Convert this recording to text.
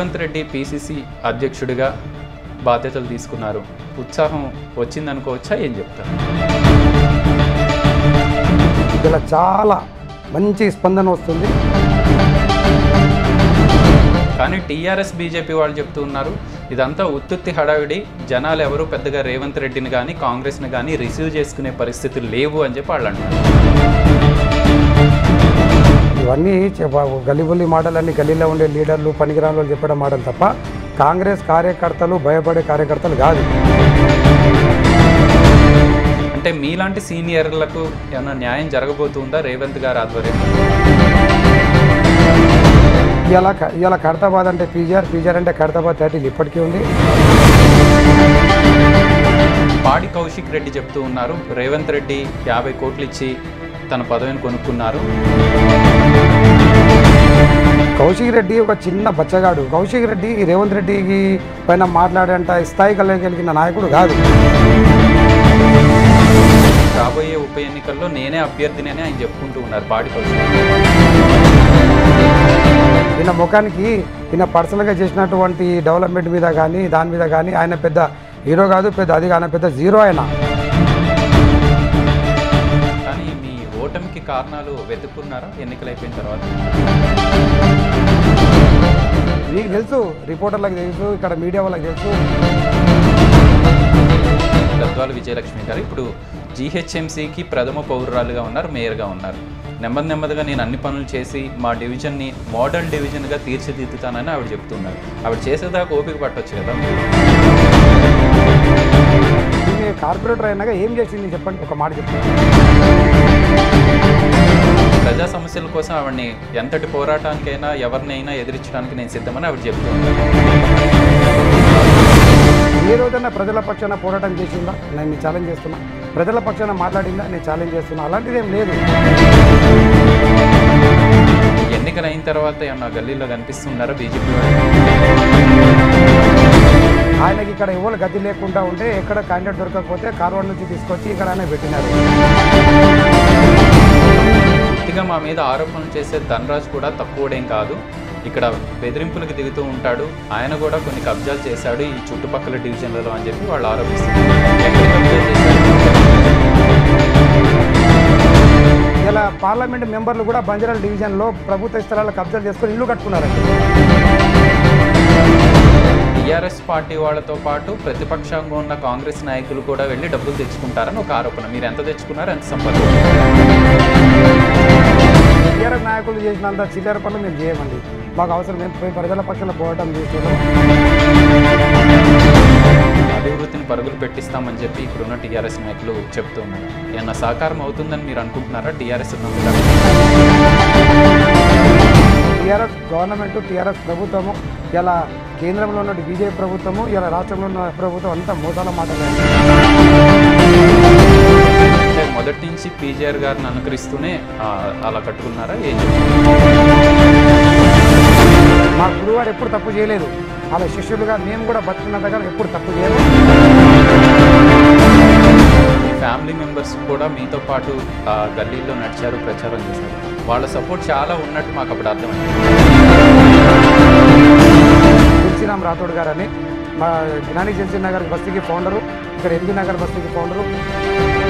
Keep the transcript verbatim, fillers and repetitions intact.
Revanth Reddy PCC అధ్యక్షుడిగా బాధ్యతలు తీసుకున్నారు. ఉత్సాహం వచ్చిందనుకోవచ్చా? ఏం చెప్తారు? ఇలా చాలా మంచి స్పందన వస్తుంది. కానీ టీఆర్ఎస్ బీజేపీ వాళ్ళు చెప్తూ ఉన్నారు ఇదంతా ఉత్తుత్తి హడావిడి, జనాలు ఎవరు పెద్దగా రేవంత్ రెడ్డిని కానీ కాంగ్రెస్ని కానీ రిసీవ్ చేసుకునే పరిస్థితులు లేవు అని చెప్పి వాళ్ళు అంటున్నారు. ఇవన్నీ గల్లీబుల్లి మాటలన్నీ గల్లీలో ఉండే లీడర్లు పనికిరాలు చెప్పడం మాటలు తప్ప కాంగ్రెస్ కార్యకర్తలు భయపడే కార్యకర్తలు కాదు. అంటే మీలాంటి సీనియర్లకు ఏమైనా న్యాయం జరగబోతుందా రేవంత్ గారి ఆధ్వర్యంలో? ఇలా ఇలా ఖైరతాబాద్ అంటే పీజీఆర్, పీజీఆర్ అంటే ఖైరతాబాద్ టైటిల్ ఇప్పటికీ ఉంది. పాడి కౌశిక్ రెడ్డి చెప్తూ ఉన్నారు రేవంత్ రెడ్డి యాభై కోట్లు ఇచ్చి తన పదవిని కొనుక్కున్నారు. కౌశిక్ రెడ్డి ఒక చిన్న బచ్చగాడు. కౌశిక్ రెడ్డి రేవంత్ రెడ్డికి పైన మాట్లాడేంత స్థాయి కలిగిన నాయకుడు కాదు. రాబోయే ఉప ఎన్నికల్లో నేనే అభ్యర్థిని అని ఆయన చెప్పుకుంటూ ఉన్నారు పాడి కౌశిక్. ఈయన ముఖానికి ఈయన పర్సనల్గా చేసినటువంటి డెవలప్మెంట్ మీద కానీ దాని మీద కానీ ఆయన పెద్ద హీరో కాదు, పెద్ద అది ఆయన పెద్ద జీరో ఆయన. కానీ మీ ఓటమికి కారణాలు వెతుక్కున్నారా ఎన్నికలు అయిపోయిన తర్వాత? మీకు తెలుసు, రిపోర్టర్లకు తెలుసు, ఇక్కడ మీడియా వాళ్ళకి తెలుసు. గద్వాల విజయలక్ష్మి గారు ఇప్పుడు జీహెచ్ఎంసీకి ప్రథమ పౌరురాలుగా ఉన్నారు, మేయర్గా ఉన్నారు. నెమ్మది నెమ్మదిగా నేను అన్ని పనులు చేసి మా డివిజన్ని మోడల్ డివిజన్గా తీర్చిదిద్దుతానని ఆవిడ చెప్తున్నారు. ఆవిడ చేసేదాకా ఓపిక పట్టవచ్చు కదా. కార్పొరేటర్ అయినాక ఏం చేసింది చెప్పండి, ఒక మాట చెప్పండి. ప్రజా సమస్యల కోసం ఆవిడని ఎంతటి పోరాటానికైనా ఎవరినైనా ఎదిరించడానికి నేను సిద్ధమని ఆవిడ చెప్తున్నాను. ఏ రోజైనా ప్రజల పక్షాన పోరాటం చేసిందా? నేను ఛాలెంజ్ చేస్తున్నా. ప్రజల పక్షాన మాట్లాడిందా? నేను ఛాలెంజ్ చేస్తున్నా. అలాంటిది ఏం లేదు. ఎన్నికలు అయిన తర్వాత ఏమన్నా గల్లీలో కనిపిస్తున్నారా బీజేపీ వాళ్ళు? ఆయనకి ఇక్కడ ఎవరు గతి లేకుండా ఉంటే ఎక్కడ క్యాండిడేట్ దొరకకపోతే కార్వాడ్ నుంచి తీసుకొచ్చి ఇక్కడ ఆయన పెట్టినారు. పూర్తిగా మా మీద ఆరోపణలు చేసే ధనరాజ్ కూడా తక్కువడేం కాదు. ఇక్కడ బెదిరింపులకు దిగుతూ ఉంటాడు. ఆయన కూడా కొన్ని కబ్జాలు చేశాడు ఈ చుట్టుపక్కల డివిజన్లలో అని చెప్పి వాళ్ళు ఆరోపిస్తున్నారు. ఇలా పార్లమెంట్ మెంబర్లు కూడా బంజారాల డివిజన్లో ప్రభుత్వ స్థలాలు కబ్జాలు చేసుకొని ఇల్లు కట్టుకున్నారండి. టీఆర్ఎస్ పార్టీ వాళ్ళతో పాటు ప్రతిపక్షంగా ఉన్న కాంగ్రెస్ నాయకులు కూడా వెళ్ళి డబ్బులు తెచ్చుకుంటారని ఒక ఆరోపణ. మీరు ఎంత తెచ్చుకున్నారు, ఎంత సంపాదించారు? టీఆర్ఎస్ నాయకులు చేసినంత చిల్లర పనులు మేము చేయమండి. మాకు అవసరం మేము పోయి ప్రజల పక్షాన పోరాటం చేస్తున్నాం. అభివృద్ధిని పరుగులు పెట్టిస్తామని చెప్పి ఇప్పుడున్న టీఆర్ఎస్ నాయకులు చెప్తున్నారు. ఏమన్నా సహకారం అవుతుందని మీరు అనుకుంటున్నారా టీఆర్ఎస్ ఉన్నందుకు? టీఆర్ఎస్ గవర్నమెంట్, టీఆర్ఎస్ ప్రభుత్వము, ఇలా కేంద్రంలో ఉన్న బీజేపీ ప్రభుత్వము, ఇలా రాష్ట్రంలో ఉన్న ప్రభుత్వం అంతా మోసాల మాటలు. అంటే మొదటి నుంచి పీజీఆర్ గారిని అనుకరిస్తూనే అలా కట్టుకున్నారా? ఏం మా గురువారు ఎప్పుడు తప్పు చేయలేదు. అలా శిష్యులుగా మేము కూడా బతుకున్న దగ్గర ఎప్పుడు తప్పు చేయలేదు. ఫ్యామిలీ మెంబర్స్ కూడా మీతో పాటు గల్లీలో నడిచారు, ప్రచారం చేశారు. వాళ్ళ సపోర్ట్ చాలా ఉన్నట్టు మాకు అప్పుడు అర్థమైంది. తులసిరామ్ రాథోడ్ గారు అని మా జ్ఞాని జెన్సీ నగర్ బస్తీకి ఫౌండరు, ఇక్కడ ఎల్బీ నగర్ బస్తీకి ఫౌండరు.